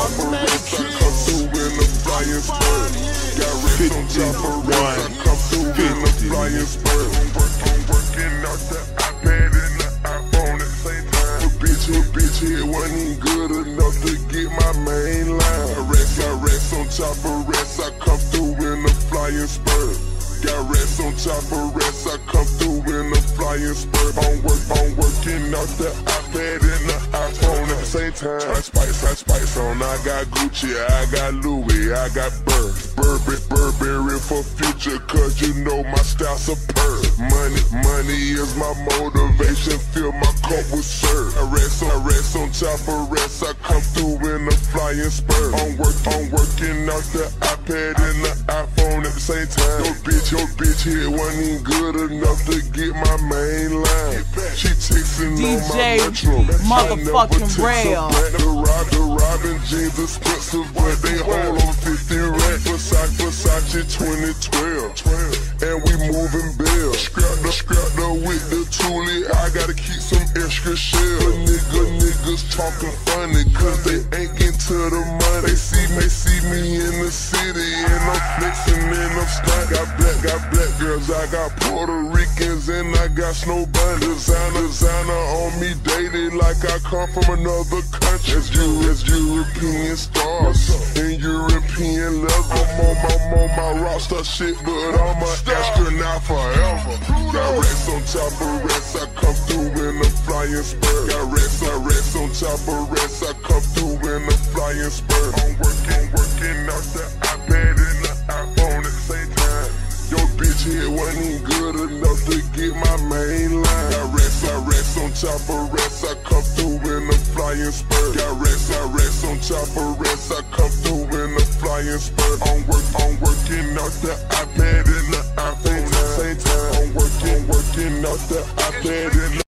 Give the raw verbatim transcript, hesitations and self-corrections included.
chopper rest, I come through in a flying spurt. Got rest on chopper rest, I come through in a flying spurt. I'm working out the iPad and the iPhone at the same time. A bitch, a bitch here wasn't even good enough to get my main line. I rest, I rest on chopper rest, I come through in a flying spurt. Got rest on chopper rest, I come through in a flying spurt. I'm, work, I'm working out the iPad and the iPhone at the same time. I spice, I spice on, I got Gucci, I got Louis, I got Burberry. Burberry, Burberry for future, cause you know my style superb. Money, money is my motivation, fill my cup with syrup. I rest on, I rest on chopper rest, I come through in a flying spurt. I'm, work, I'm working out the iPad and the iPhone at the same time. Yo bitch, your bitch here wasn't even good enough to get my main line. She texting on my metro, motherfucking rail. The rob, the Robin jeans expensive, but they hold on fifty racks. Versace, Versace twenty twelve, and we moving bill. Scrap the, scrap the with the Thule, I gotta keep some extra shell. But nigga, niggas talking funny, cause they ain't getting to the money. They see me, see me in the city, and I'm flexing and I'm stuck. Got black, got black girls, I got Puerto Ricans, and I got snow bunny. Designer, designer on me daily, like I come from another country. As you, as European stars, and European leather. I'm on my, I'm on my rockstar shit, but I'm an astronaut forever. Got rest on chopper rest, I come through in a flying spurt. Got rest, I rest on chopper rest, I come through in a flying spurt. I'm working, working out the iPad and the iPhone at the same time. Yo bitch here wasn't even good enough to get my main line. Got rest, I rest on chopper rest, I come through in a flying spurt. Got rest, I rest on chopper rest, I come through in a flying spurt. I'm work, I'm working out the iPad and the iPhone at the same time. I'm working, working out the iPad and the